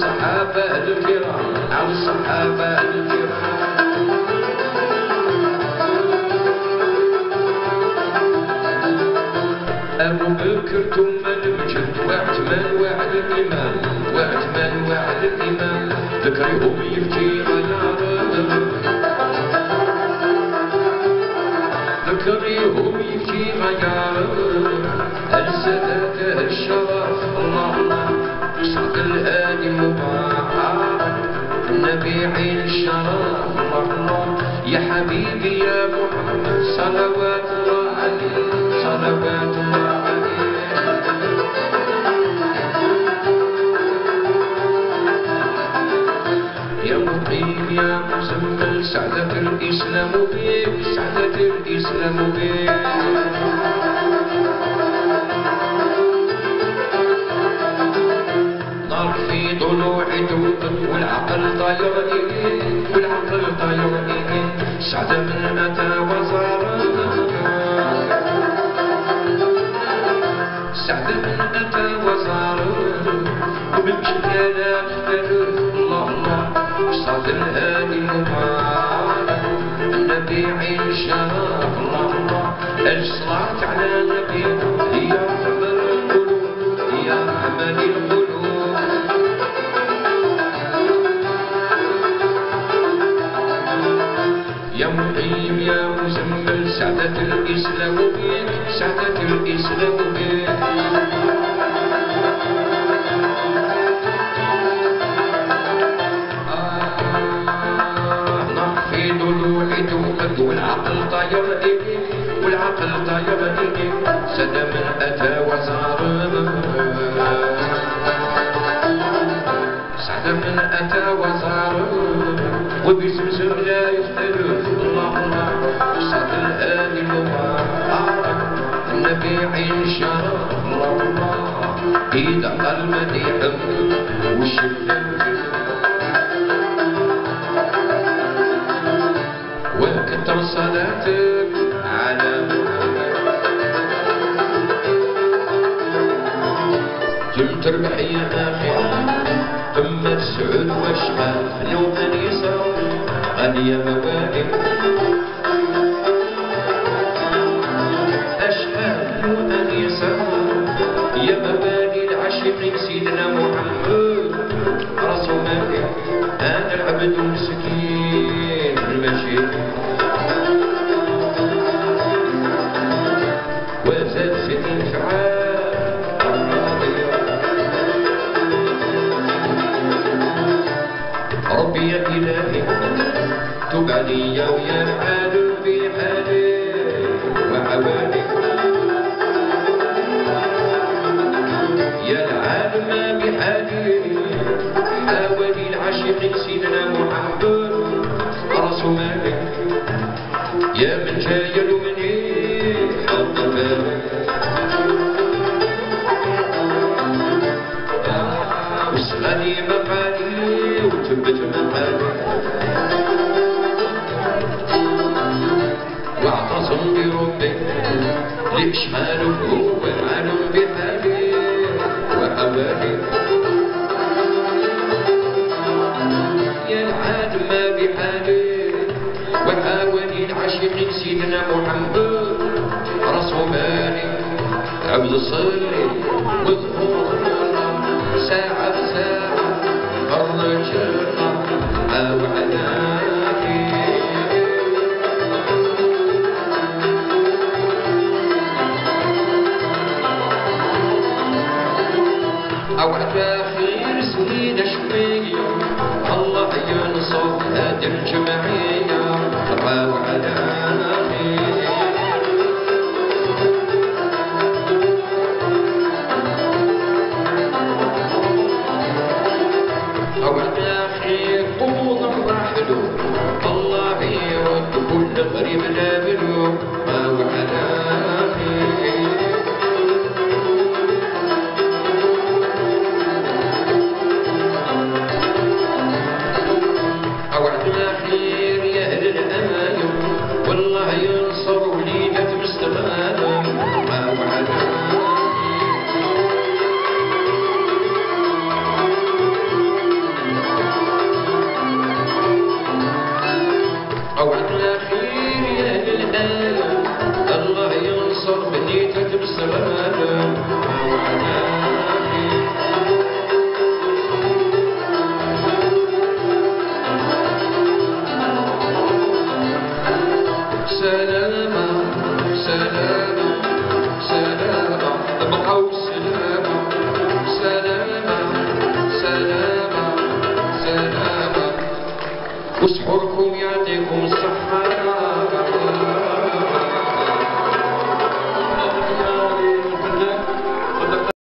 الصحابة الكرام على الصحابة الكرام. أبو بكر ثم المجد وعثمان وعلى الإمام وعثمان وعلى الإمام ذكرهم يبكي على رضا ذكرهم يبكي على السادات الشرف الله صدق الهادي المبارك النبي عين الشرف الله يا حبيبي يا محمد صلوات الله عليه صلوات الله عليه. يا مقيم يا مزمل سعدة الإسلام بك سعدة الإسلام بك. نار في ضلوع توقف والعقل طاير والعقل طاير سعدة من أتى وزار سعد من أتى وزاره وبمشي لا اختلف الله الله صاد الهادي المبارك النبي عين الشرف الله الله الصلاة على النبي هي رحمة القلوب هي رحمة القلوب. يا مقيم يا مزمل سعدة الإسلام بك سعدة الإسلام بك. نار في ضلوع توقد والعقل طاير إليك والعقل طاير إليك سدى من أتى وزار سعد من أتى وزار وبزمزم لا يختلف الله الله صاد الهادي المبارك النبي عين شرف الله الله إذا قال مديحه والشلم وكتر صلاتك على محمد جم تربح يا أخي ثم السعود والشمال لو من يسار غني موالي أشهد لو من يسار يا موالي العاشقين سيدنا محمد رسول الله أنا العبد المسكين المجيد وزاد في الانفعال ربي يا إلهي تب علي ويا العالم بحالي وعوالي يا العالم بحالي حاولي العاشقين سيدنا محمد رسول مالك يا من جايل مني حط بالك وصغني مقالي وثبت مقالي واعتصم بربي لإشماله هو العالم بحالي وحوالي يا العالم بحالي وحاولي العاشقين سيدنا محمد رسول مالي عبد صلي واذكر ساعة بساعة فرج أو عناكي أو خير سنين شوية الله ينصر هذه الجمعية أو عناكي الله يرد كل غريب لا بلوم ما وعلى خير